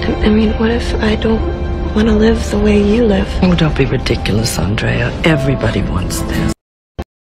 I mean, what if I don't want to live the way you live? Oh, don't be ridiculous, Andrea. Everybody wants this.